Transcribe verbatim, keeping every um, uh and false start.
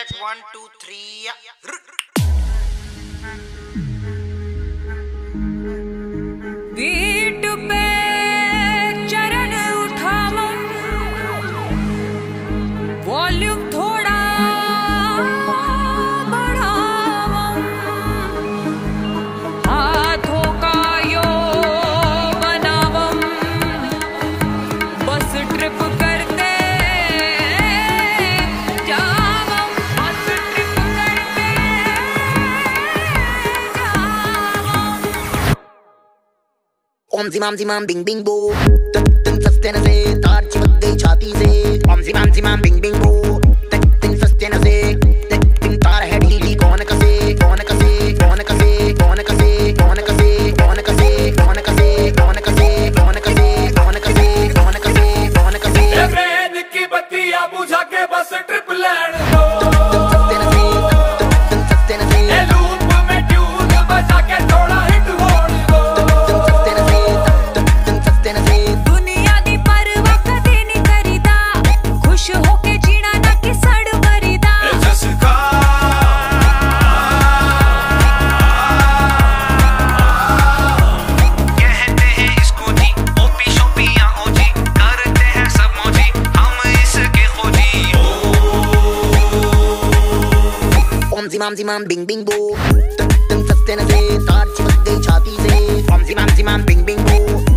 check one two three. Beat पे चरण उठाओ, वॉल्यूम थोड़ा बढ़ाओ, हाथों का यो बनाओ, बस ट्रिप करते जाओ, बस ट्रिप करते जाओ। ओम जिमाम जिमाम बिंग बिंग बो, तक तक सस्ते न से तार चिपक गई छाती से। ओम जिमाम जिमाम बिंग बिंग बो, तक तक सस्ते न से तक तक तार है ढीली। कौन कसे कौन कसे कौन कसे कौन कसे कौन कसे कौन कसे कौन कसे कौन कसे कौन कसे कौन कसे कौन कसे कौन कसे ब्रेन की बत्तियां बुझा के बस ट्रिप लैंड दो। सस्ते न से तक तक सस्ते न से लूप में ट्यून बजा के थोड़ा हिट होने दो। दुनिया दी परवाह कदे नहीं करीदा, खुश होके जीना ना कि सड़ मरीदा। जसका कहते हैं इसको जी, ओपी शोपी या ओजी, करते हैं सब मौजी, हम इसके खोजी। ओम जिमाम जिमाम बिंग बिंग बो, तक तक सस्ते न से तार चिपक गई छाती से। ओम जिमाम जिमाम बिंग बिंग बो,